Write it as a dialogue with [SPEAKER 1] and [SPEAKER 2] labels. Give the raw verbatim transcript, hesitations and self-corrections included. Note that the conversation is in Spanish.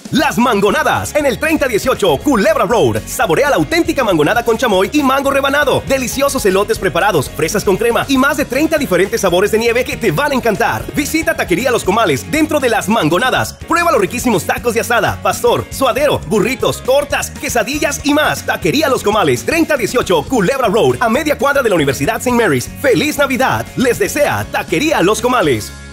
[SPEAKER 1] Las Mangonadas, en el treinta dieciocho Culebra Road. Saborea la auténtica mangonada con chamoy y mango rebanado. Deliciosos elotes preparados, fresas con crema y más de treinta diferentes sabores de nieve que te van a encantar. Visita Taquería Los Comales dentro de Las Mangonadas. Prueba los riquísimos tacos de asada, pastor, suadero, burritos, tortas, quesadillas y más. Taquería Los Comales, treinta dieciocho Culebra Road, a media cuadra de la Universidad Saint Mary's. ¡Feliz Navidad! Les desea Taquería Los Comales.